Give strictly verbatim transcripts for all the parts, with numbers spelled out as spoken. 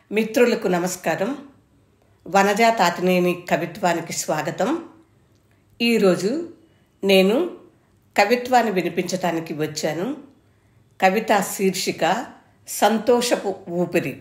మిత్రులకు నమస్కారం. వనజా తాతినేని కవిత్వానికి స్వాగతం. ఈరోజు నేను కవిత్వాన్ని వినిపించటానికి వచ్చాను. కవిత శీర్షిక సంతోషపు ఊపిరి.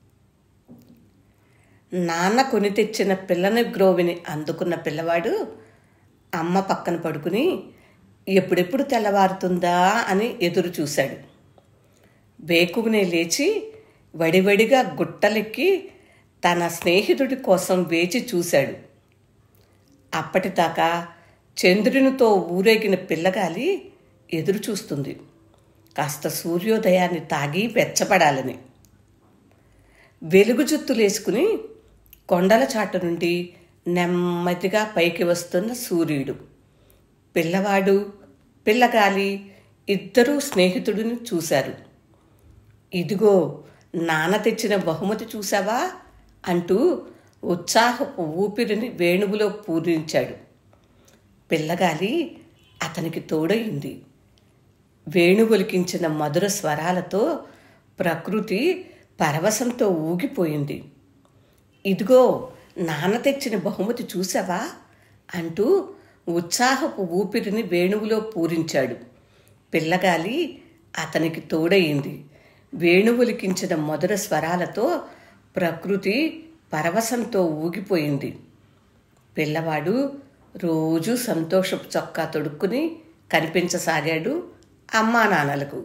నాన్న కొని తెచ్చిన పిల్లని గ్రోవిని అందుకున్న పిల్లవాడు అమ్మ పక్కన పడుకుని ఎప్పుడెప్పుడు తెల్లవారుతుందా అని ఎదురు చూశాడు. వేకువనే లేచి వడివడిగా గుట్టలెక్కి తన స్నేహితుడి కోసం వేచి చూశాడు. అప్పటిదాకా చంద్రునితో ఊరేగిన పిల్లగాలి ఎదురు చూస్తుంది, కాస్త సూర్యోదయాన్ని తాగి వెచ్చపడాలని. వెలుగు జుత్తులేసుకుని కొండల చాటు నుండి నెమ్మదిగా పైకి వస్తున్న సూర్యుడు. పిల్లవాడు పిల్లగాలి ఇద్దరూ స్నేహితుడిని చూశారు. ఇదిగో నాన్న తెచ్చిన బహుమతి చూసావా అంటూ ఉత్సాహపు ఊపిరిని వేణువులో పూరించాడు. పిల్లగాలి అతనికి తోడయింది. వేణువులికించిన మధుర స్వరాలతో ప్రకృతి పరవశంతో ఊగిపోయింది. ఇదిగో నాన్న తెచ్చిన బహుమతి చూసావా అంటూ ఉత్సాహపు ఊపిరిని వేణువులో పూరించాడు. పిల్లగాలి అతనికి తోడయింది. వేణువులికించిన మధుర స్వరాలతో ప్రకృతి పరవశంతో ఊగిపోయింది. పిల్లవాడు రోజూ సంతోషపు చొక్కా తొడుక్కుని కనిపించసాగాడు అమ్మా నాన్నలకు.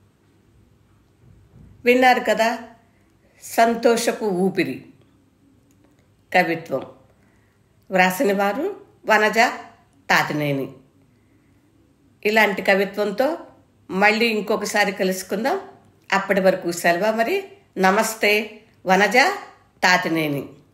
విన్నారు కదా, సంతోషపు ఊపిరి. కవిత్వం వ్రాసిన వారు వనజా తాతినేని. ఇలాంటి కవిత్వంతో మళ్ళీ ఇంకొకసారి కలుసుకుందాం. అప్పటి వరకు సెలవు మరి. నమస్తే. వనజా తాతినేని.